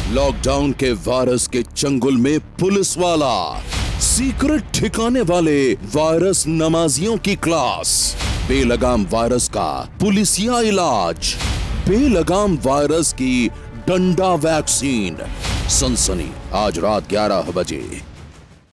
Lockdown के virus के चंगुल में पुलिस वाला, सीक्रेट ठिकाने वाले वायरस नमाजियों की क्लास, बेलगाम वायरस का पुलिसिया इलाज, बेलगाम वायरस की डंडा वैक्सीन। सनसनी आज रात 11 बजे।